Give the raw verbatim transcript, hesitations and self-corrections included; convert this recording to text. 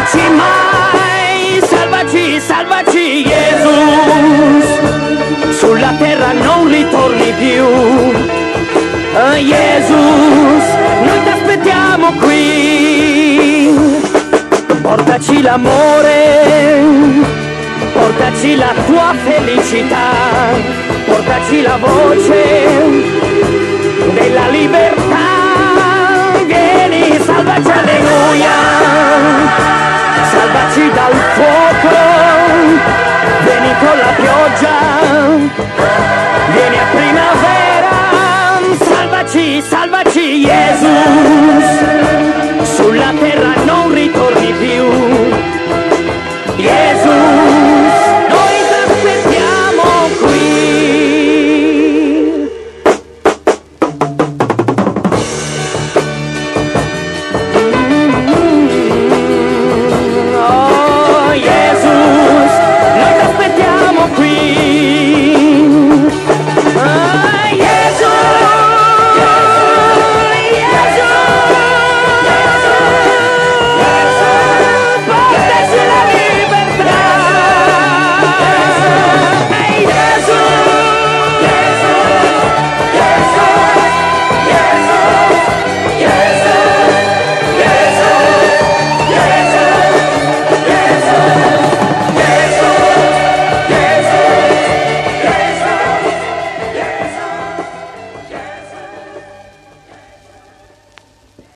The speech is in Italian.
lasciarci mai, salvaci, salvaci Jesus, sulla terra non ritorni più. Oh, Jesus, noi ti aspettiamo qui, portaci l'amore, portaci la tua felicità, portaci la voce della libertà. Vieni, salvaci, alleluia, salvaci dal fuoco